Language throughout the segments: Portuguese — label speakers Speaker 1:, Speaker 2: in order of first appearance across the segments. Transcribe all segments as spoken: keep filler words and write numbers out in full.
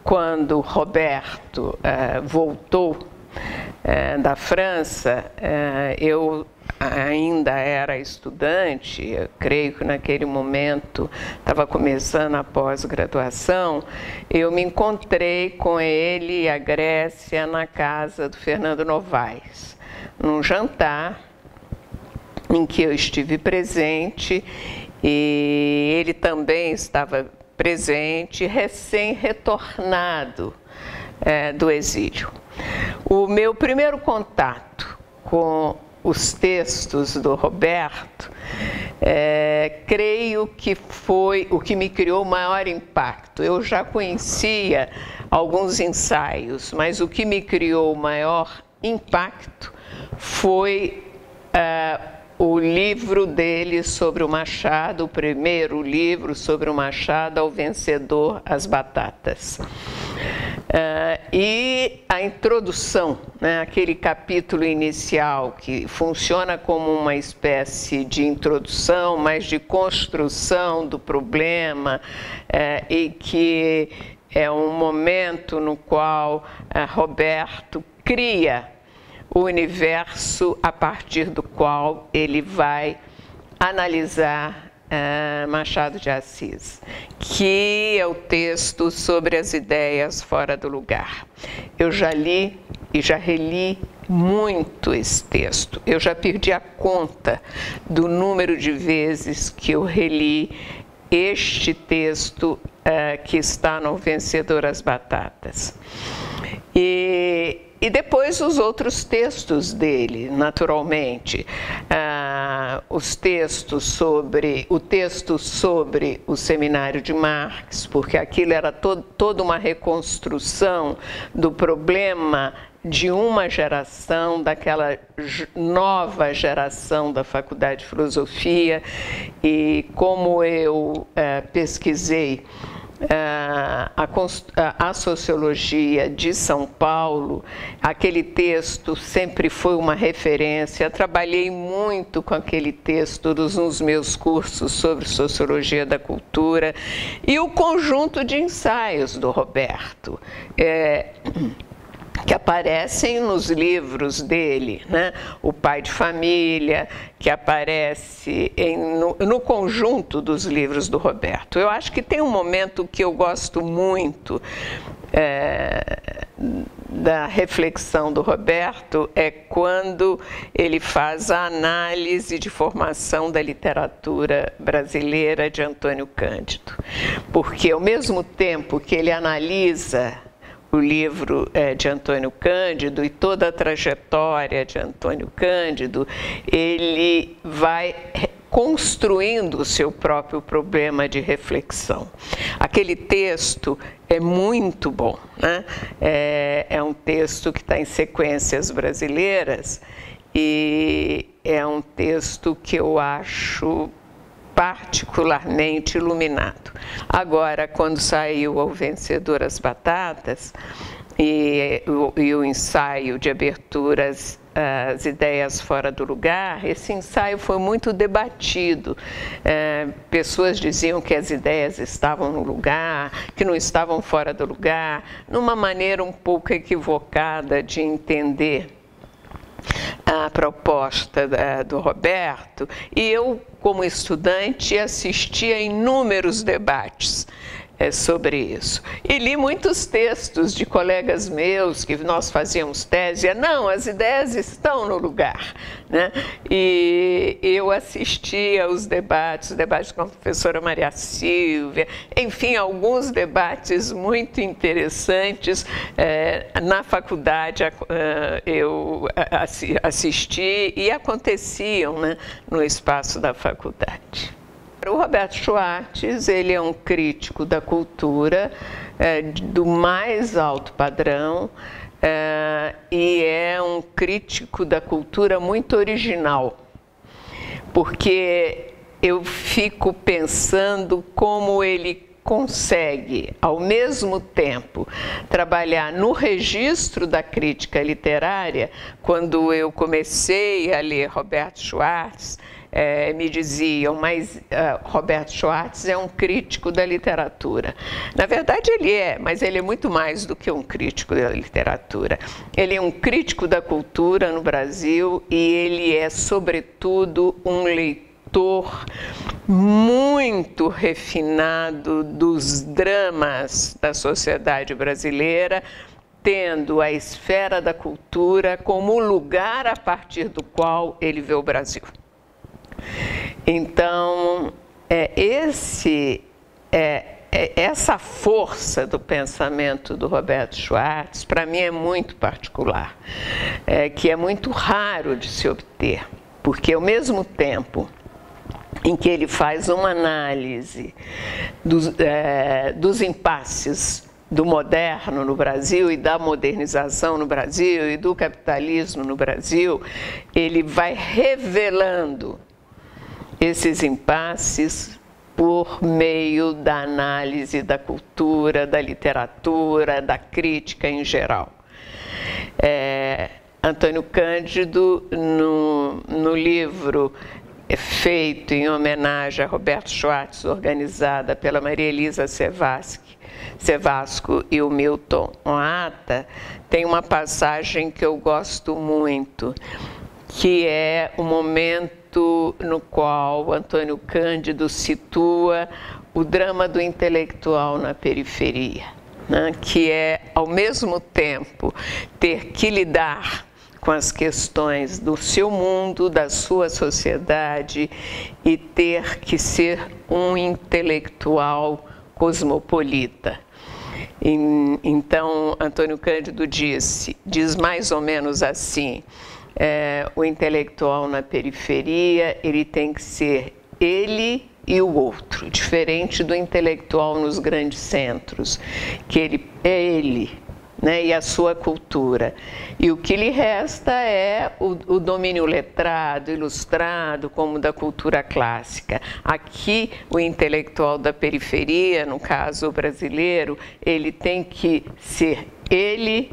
Speaker 1: quando Roberto eh, voltou eh, da França, eh, eu ainda era estudante, eu creio que naquele momento estava começando a pós-graduação, eu me encontrei com ele e a Grécia na casa do Fernando Novaes, num jantar em que eu estive presente e ele também estava presente, recém-retornado é, do exílio. O meu primeiro contato com os textos do Roberto, é, creio que foi o que me criou o maior impacto. Eu já conhecia alguns ensaios, mas o que me criou o maior impacto foi é, o livro dele sobre o Machado, o primeiro livro sobre o Machado, Ao Vencedor, as Batatas. Uh, e a introdução, né, aquele capítulo inicial que funciona como uma espécie de introdução, mas de construção do problema, uh, e que é um momento no qual uh, Roberto cria o universo a partir do qual ele vai analisar Uh, Machado de Assis, que é o texto sobre as ideias fora do lugar. Eu já li e já reli muito esse texto. Eu já perdi a conta do número de vezes que eu reli este texto uh, que está no Vencedor as Batatas. E E depois os outros textos dele, naturalmente, ah, os textos sobre, o texto sobre o Seminário de Marx, porque aquilo era to, toda uma reconstrução do problema de uma geração, daquela nova geração da Faculdade de Filosofia, e como eu eh, pesquisei A, a, a sociologia de São Paulo, aquele texto sempre foi uma referência. Trabalhei muito com aquele texto nos meus cursos sobre sociologia da cultura e o conjunto de ensaios do Roberto, é, que aparecem nos livros dele, né? O Pai de Família, que aparece em, no, no conjunto dos livros do Roberto. Eu acho que tem um momento que eu gosto muito é, da reflexão do Roberto, é quando ele faz a análise de formação da literatura brasileira de Antônio Cândido. Porque ao mesmo tempo que ele analisa o livro é, de Antônio Cândido e toda a trajetória de Antônio Cândido, ele vai construindo o seu próprio problema de reflexão. Aquele texto é muito bom, né? É, é um texto que está em Sequências Brasileiras e é um texto que eu acho particularmente iluminado. Agora, quando saiu Ao Vencedor as Batatas e, e o ensaio de aberturas, as ideias fora do lugar, esse ensaio foi muito debatido. É, pessoas diziam que as ideias estavam no lugar, que não estavam fora do lugar, numa maneira um pouco equivocada de entender a proposta da, do Roberto, e eu, como estudante, assisti a inúmeros debates é, sobre isso. E li muitos textos de colegas meus, que nós fazíamos tese, não, as ideias estão no lugar, né? E eu assistia aos debates, debates com a professora Maria Silvia, enfim, alguns debates muito interessantes. É, na faculdade eu assisti e aconteciam, né, no espaço da faculdade. O Roberto Schwartz, ele é um crítico da cultura é, do mais alto padrão é, e é um crítico da cultura muito original, porque eu fico pensando como ele consegue, ao mesmo tempo, trabalhar no registro da crítica literária. Quando eu comecei a ler Roberto Schwartz, é, me diziam, mas uh, Roberto Schwartz é um crítico da literatura. Na verdade ele é, mas ele é muito mais do que um crítico da literatura. Ele é um crítico da cultura no Brasil e ele é, sobretudo, um leitor muito refinado dos dramas da sociedade brasileira, tendo a esfera da cultura como o lugar a partir do qual ele vê o Brasil. Então, é, esse, é, é, essa força do pensamento do Roberto Schwartz, para mim, é muito particular, é, que é muito raro de se obter, porque, ao mesmo tempo em que ele faz uma análise dos, é, dos impasses do moderno no Brasil e da modernização no Brasil e do capitalismo no Brasil, ele vai revelando esses impasses por meio da análise da cultura, da literatura, da crítica em geral. É, Antônio Cândido, no, no livro feito em homenagem a Roberto Schwartz, organizada pela Maria Elisa Sevasky, Sevasco e o Milton Oata, tem uma passagem que eu gosto muito, que é o momento no qual Antônio Cândido situa o drama do intelectual na periferia, né? Que é, ao mesmo tempo, ter que lidar com as questões do seu mundo, da sua sociedade, e ter que ser um intelectual cosmopolita. Então, Antônio Cândido disse, diz mais ou menos assim, é, o intelectual na periferia, ele tem que ser ele e o outro, diferente do intelectual nos grandes centros, que ele é ele, né, e a sua cultura. E o que lhe resta é o, o domínio letrado, ilustrado, como da cultura clássica. Aqui, o intelectual da periferia, no caso o brasileiro, ele tem que ser ele,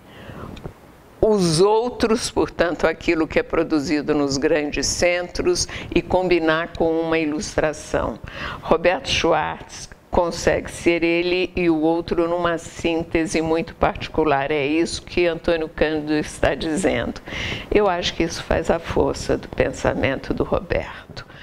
Speaker 1: os outros, portanto, aquilo que é produzido nos grandes centros, e combinar com uma ilustração. Roberto Schwartz consegue ser ele e o outro numa síntese muito particular. É isso que Antônio Cândido está dizendo. Eu acho que isso faz a força do pensamento do Roberto.